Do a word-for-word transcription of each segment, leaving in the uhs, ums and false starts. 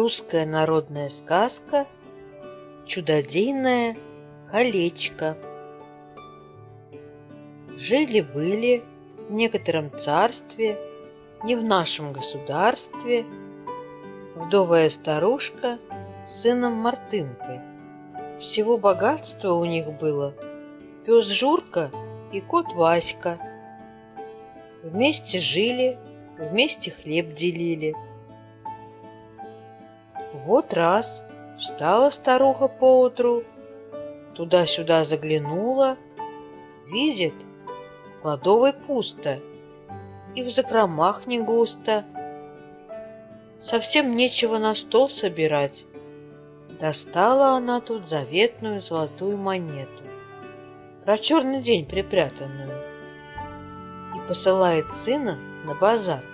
Русская народная сказка «Чудодейное колечко». Жили-были в некотором царстве, не в нашем государстве, вдовая старушка с сыном Мартынкой. Всего богатства у них было пес Журка и кот Васька. Вместе жили, вместе хлеб делили. Вот раз встала старуха поутру, туда-сюда заглянула, видит, в кладовой пусто и в закромах не густо. Совсем нечего на стол собирать. Достала она тут заветную золотую монету, про черный день припрятанную, и посылает сына на базар.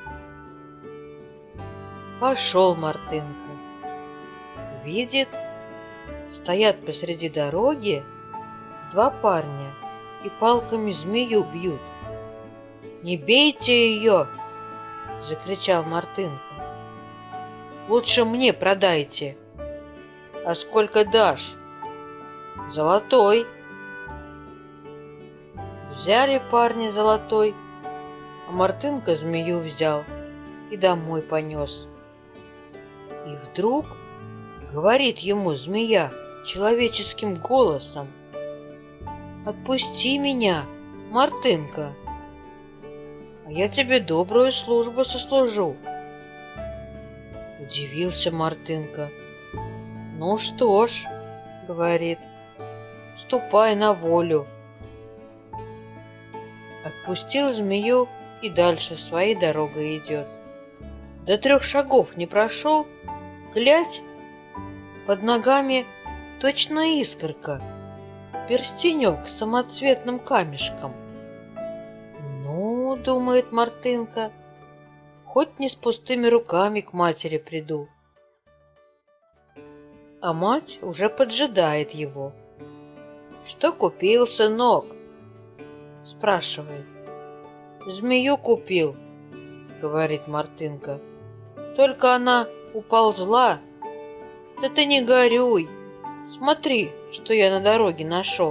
Пошел Мартынка. Видит, стоят посреди дороги два парня и палками змею бьют. «Не бейте ее!» — закричал Мартынка. «Лучше мне продайте». «А сколько дашь?» «Золотой». Взяли парни золотой, а Мартынка змею взял и домой понес. И вдруг говорит ему змея человеческим голосом: «Отпусти меня, Мартынка, а я тебе добрую службу сослужу». Удивился Мартынка. «Ну что ж, — говорит, — ступай на волю». Отпустил змею и дальше своей дорогой идет. До трех шагов не прошел, глядь, под ногами точно искорка, перстенек с самоцветным камешком. «Ну, — думает Мартынка, — хоть не с пустыми руками к матери приду». А мать уже поджидает его. «Что купил, сынок?» — спрашивает. «Змею купил, — говорит Мартынка, — только она уползла». «Да ты не горюй, смотри, что я на дороге нашел».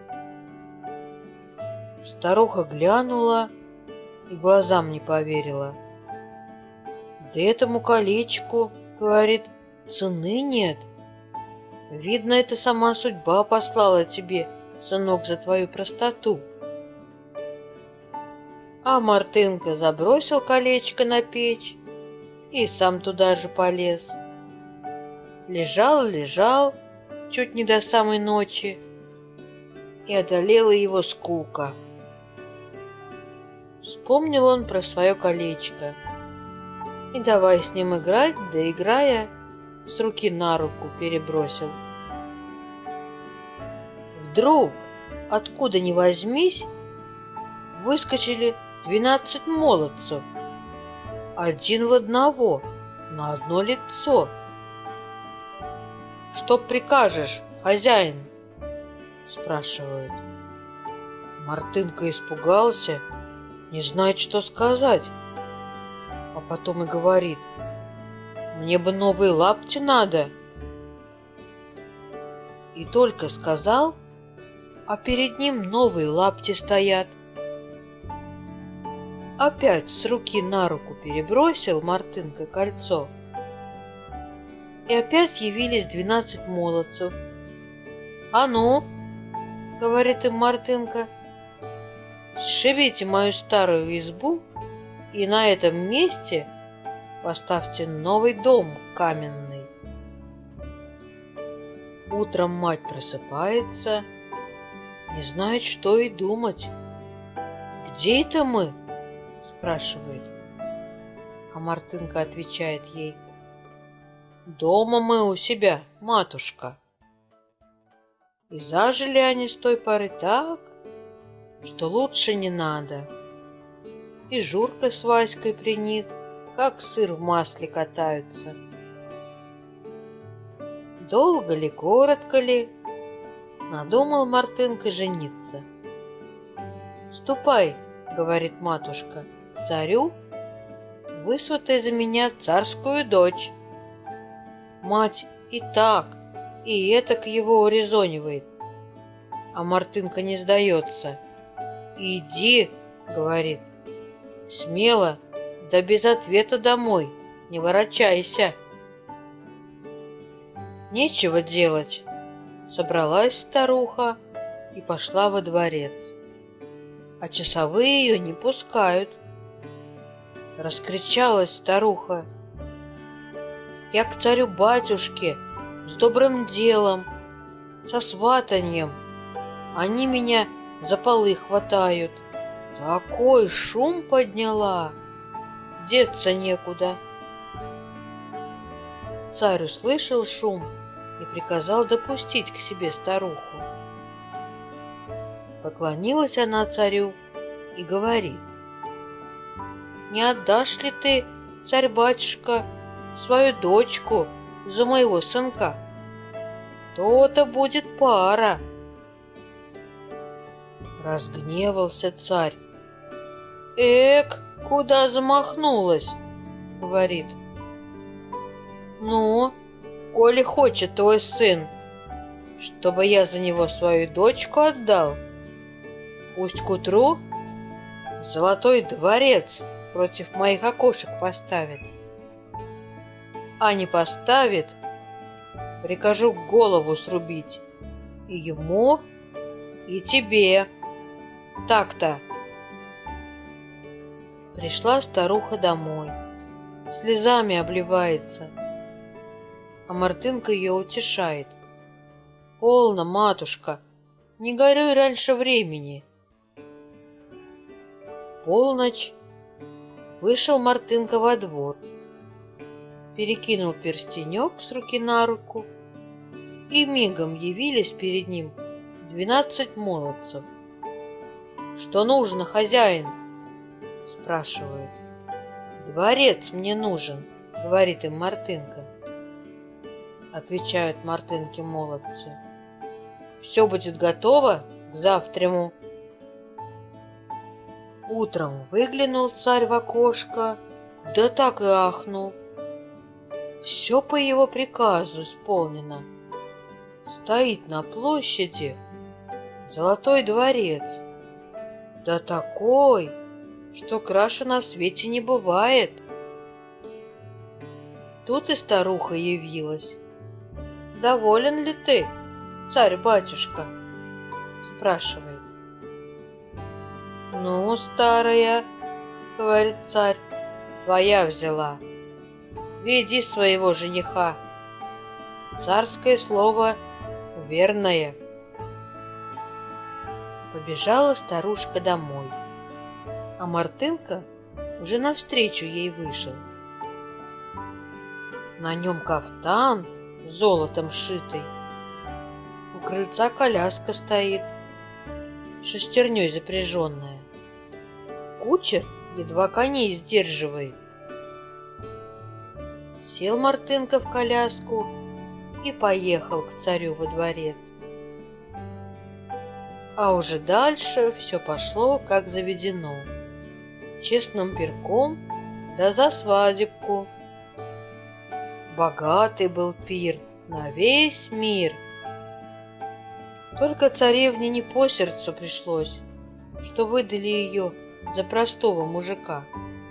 Старуха глянула и глазам не поверила. «Да этому колечку, — говорит, — цены нет. Видно, это сама судьба послала тебе, сынок, за твою простоту». А Мартынка забросил колечко на печь и сам туда же полез. Лежал, лежал, чуть не до самой ночи, и одолела его скука. Вспомнил он про свое колечко и давай с ним играть, да играя, с руки на руку перебросил. Вдруг, откуда ни возьмись, выскочили двенадцать молодцев, один в одного, на одно лицо. «Что прикажешь, хозяин?» — спрашивают. Мартынка испугался, не знает, что сказать, а потом и говорит: «Мне бы новые лапти надо». И только сказал, а перед ним новые лапти стоят. Опять с руки на руку перебросил Мартынка кольцо, и опять явились двенадцать молодцев. «А ну, — говорит им Мартынка, — сшибите мою старую избу и на этом месте поставьте новый дом каменный». Утром мать просыпается, не знает, что и думать. «Где это мы?» — спрашивает. А Мартынка отвечает ей: «Дома мы у себя, матушка». И зажили они с той поры так, что лучше не надо. И Журка с Васькой при них, как сыр в масле, катаются. Долго ли, коротко ли, надумал Мартынка жениться. «Ступай, — говорит матушка, — к царю, высватай за меня царскую дочь». Мать и так, и этак его урезонивает. А Мартынка не сдается. «Иди», — говорит, — «смело, да без ответа домой, не ворочайся». Нечего делать. Собралась старуха и пошла во дворец. А часовые ее не пускают. Раскричалась старуха: «Я к царю-батюшке с добрым делом, со сватаньем. Они меня за полы хватают. Такой шум подняла, деться некуда». Царь услышал шум и приказал допустить к себе старуху. Поклонилась она царю и говорит: «Не отдашь ли ты, царь-батюшка, свою дочку за моего сынка? То-то будет пара». Разгневался царь. «Эк, куда замахнулась?» — говорит. «Ну, коли хочет твой сын, чтобы я за него свою дочку отдал, пусть к утру золотой дворец против моих окошек поставит. А не поставит, прикажу голову срубить и ему, и тебе. Так-то». Пришла старуха домой, слезами обливается, а Мартынка ее утешает: «Полно, матушка, не горюй раньше времени». Полночь. Вышел Мартынка во двор, перекинул перстенек с руки на руку, и мигом явились перед ним двенадцать молодцев. «Что нужно, хозяин?» — спрашивают. «Дворец мне нужен», — говорит им Мартынка. Отвечают Мартынке молодцы: «Все будет готово к завтраму». Утром выглянул царь в окошко, да так и ахнул. Все по его приказу исполнено. Стоит на площади золотой дворец, да такой, что краше на свете не бывает. Тут и старуха явилась. «Доволен ли ты, царь-батюшка?» — спрашивает. «Ну, старая, — говорит царь, — твоя взяла. Веди своего жениха. Царское слово верное». Побежала старушка домой, а Мартынка уже навстречу ей вышел. На нем кафтан золотом шитый. У крыльца коляска стоит, шестерней запряженная. Кучер едва коней сдерживает. Сел Мартынка в коляску и поехал к царю во дворец. А уже дальше все пошло, как заведено. Честным пирком, да за свадебку. Богатый был пир на весь мир. Только царевне не по сердцу пришлось, что выдали ее за простого мужика.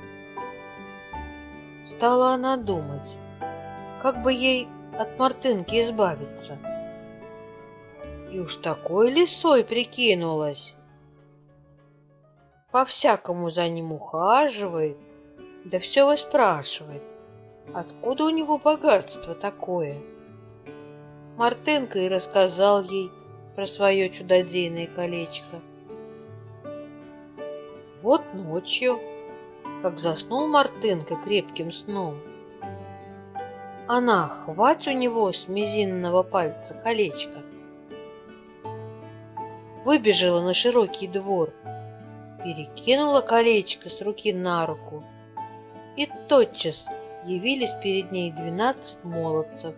Стала она думать, как бы ей от Мартынки избавиться. И уж такой лисой прикинулась. По-всякому за ним ухаживает, да все выспрашивает, откуда у него богатство такое. Мартынка и рассказал ей про свое чудодейное колечко. Вот ночью, как заснул Мартынка крепким сном, она хвать у него с мизинного пальца колечко, выбежала на широкий двор, перекинула колечко с руки на руку, и тотчас явились перед ней двенадцать молодцев.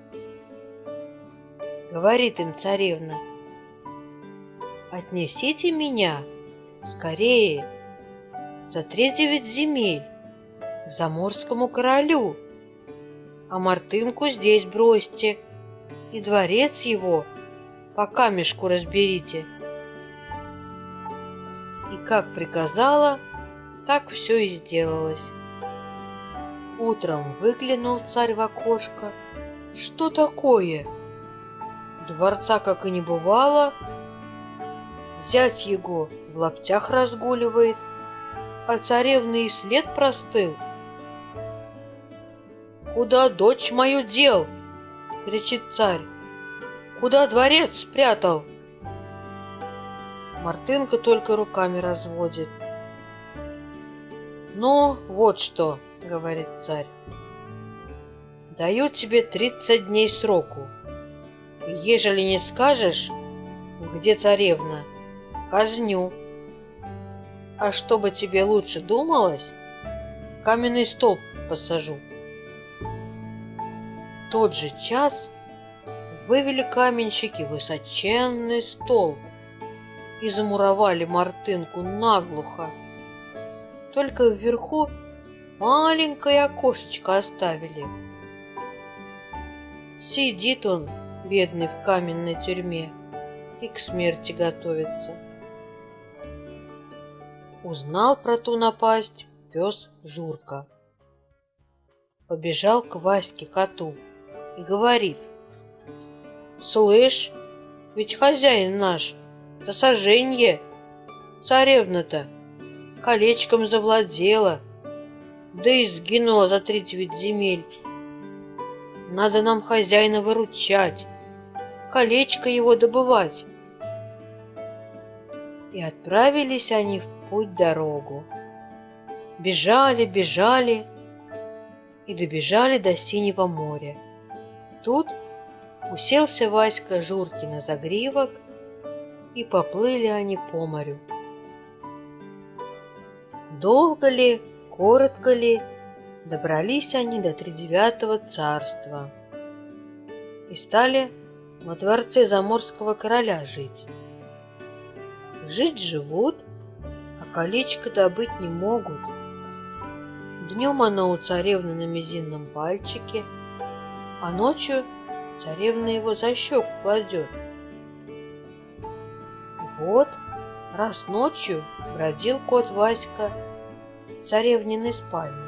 Говорит им царевна: «Отнесите меня скорее за тридевять земель к заморскому королю, а Мартынку здесь бросьте, и дворец его по камешку разберите. И как приказала, так все и сделалось. Утром выглянул царь в окошко. Что такое? Дворца как и не бывало. Зять его в лаптях разгуливает, а царевны и след простыл. «Куда дочь мою дел?» — кричит царь. «Куда дворец спрятал?» Мартынка только руками разводит. «Ну, вот что», — говорит царь. «Даю тебе тридцать дней сроку. Ежели не скажешь, где царевна, казню. А чтобы тебе лучше думалось, каменный столб посажу». В тот же час вывели каменщики высоченный столб и замуровали Мартынку наглухо. Только вверху маленькое окошечко оставили. Сидит он, бедный, в каменной тюрьме и к смерти готовится. Узнал про ту напасть пес Журка. Побежал к Ваське коту и говорит: «Слышь, ведь хозяин наш за соженье, царевна-то колечком завладела, да и сгинула за три девять земель. Надо нам хозяина выручать, колечко его добывать». И отправились они в путь-дорогу. Бежали, бежали и добежали до Синего моря. Тут уселся Васька Журке на загривок, и поплыли они по морю. Долго ли, коротко ли, добрались они до тридевятого царства и стали во дворце заморского короля жить. Жить живут, а колечко добыть не могут. Днем оно у царевны на мизинном пальчике, а ночью царевна его за щеку кладет. Вот раз ночью бродил кот Васька в царевниной спальне,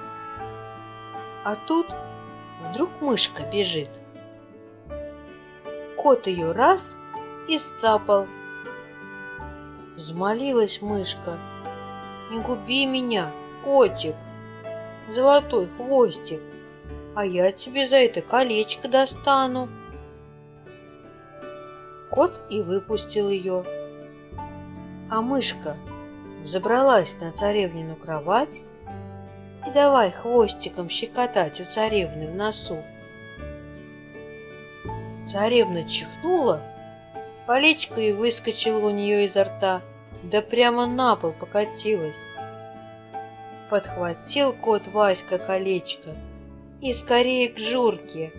а тут вдруг мышка бежит. Кот ее раз и сцапал. Взмолилась мышка: «Не губи меня, котик, золотой хвостик, а я тебе за это колечко достану». Кот и выпустил ее, а мышка взобралась на царевнину кровать и давай хвостиком щекотать у царевны в носу. Царевна чихнула, колечко и выскочило у нее изо рта, да прямо на пол покатилось. Подхватил кот Васька колечко и скорее к Журке.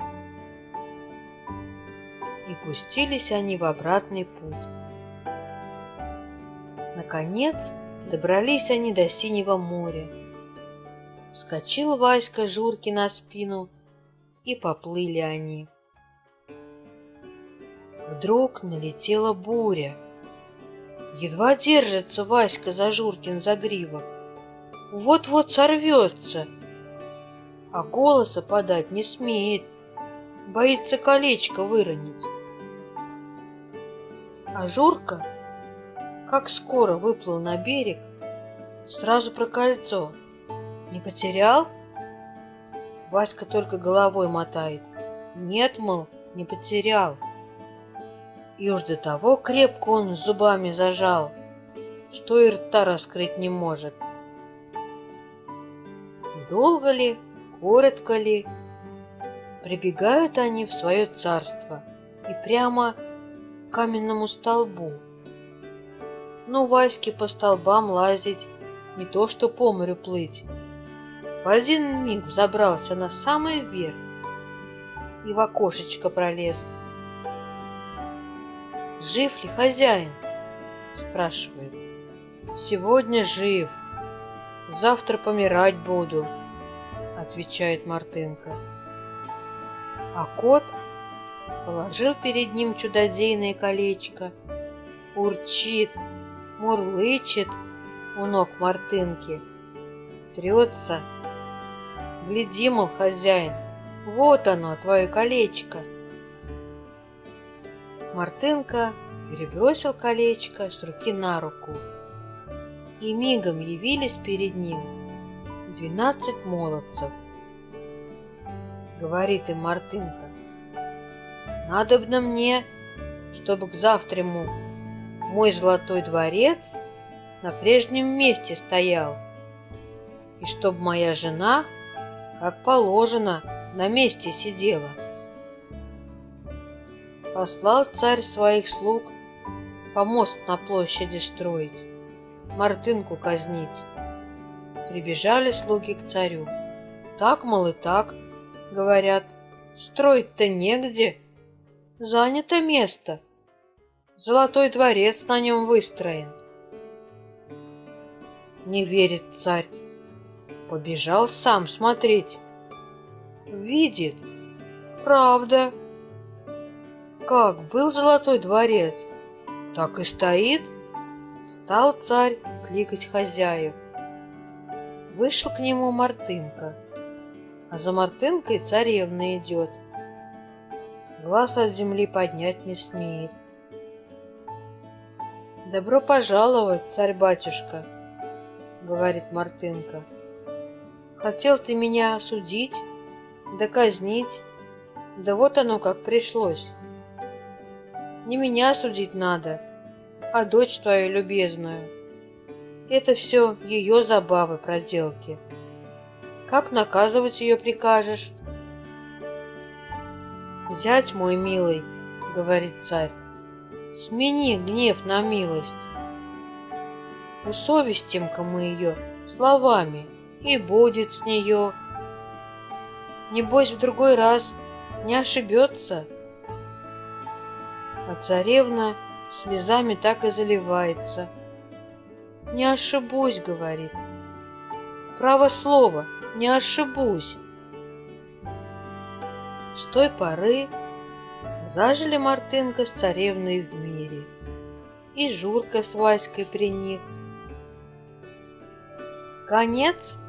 И пустились они в обратный путь. Наконец добрались они до Синего моря. Вскочил Васька Журке на спину, и поплыли они. Вдруг налетела буря. Едва держится Васька за Журкин загривок. Вот-вот сорвется, а голоса подать не смеет, боится колечко выронить. А Журка, как скоро выплыл на берег, сразу про кольцо. Не потерял? Васька только головой мотает. Нет, мол, не потерял. И уж до того крепко он зубами зажал, что и рта раскрыть не может. Долго ли, коротко ли, прибегают они в свое царство и прямо к каменному столбу. Ну, Ваське по столбам лазить, не то что по морю плыть. В один миг взобрался на самый верх и в окошечко пролез. «Жив ли хозяин?» — спрашивает. «Сегодня жив, завтра помирать буду», — отвечает Мартынка. А кот положил перед ним чудодейное колечко, урчит, мурлычет у ног Мартынки, трется. Гляди, мол, хозяин, вот оно, твое колечко. Мартынка перебросил колечко с руки на руку, и мигом явились перед ним двенадцать молодцев. Говорит им Мартынка: надобно мне, чтобы к завтраму мой золотой дворец на прежнем месте стоял, и чтоб моя жена, как положено, на месте сидела. Послал царь своих слуг помост на площади строить, Мартынку казнить. Прибежали слуги к царю. Так, мол, и так, говорят, строить-то негде, занято место, золотой дворец на нем выстроен. Не верит царь, побежал сам смотреть. Видит, правда, как был золотой дворец, так и стоит. Стал царь кликать хозяев. Вышел к нему Мартынка, а за Мартынкой царевна идет. Глаз от земли поднять не смеет. «Добро пожаловать, царь-батюшка», — говорит Мартынка. «Хотел ты меня судить, да казнить, да вот оно как пришлось. Не меня судить надо, а дочь твою любезную. Это все ее забавы, проделки. Как наказывать ее прикажешь?» «Зять мой милый, — говорит царь, — смени гнев на милость. Усовестим-ка мы ее словами, и будет с нее. Небось, в другой раз не ошибется». А царевна слезами так и заливается. «Не ошибусь, — говорит, — право слово, не ошибусь». С той поры зажили Мартынка с царевной в мире, и Журка с Васькой при них. Конец.